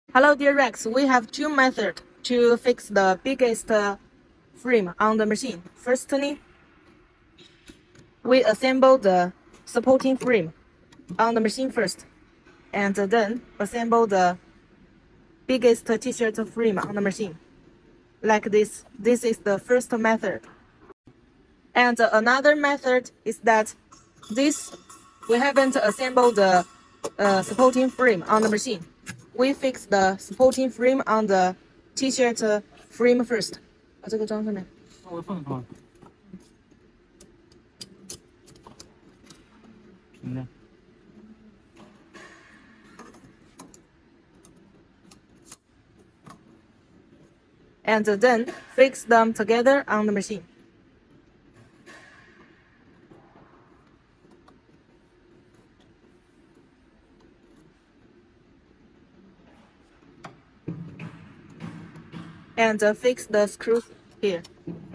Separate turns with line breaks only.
Hello, dear Rex. We have two methods to fix the biggest frame on the machine. Firstly, we assemble the supporting frame on the machine first, and then assemble the biggest t-shirt frame on the machine. Like this. This is the first method. And another method is that we haven't assembled the supporting frame on the machine. We fix the supporting frame on the t-shirt frame first. 把这个装上面。
我放上。平的。
And then fix them together on the machine. And fix the screws here.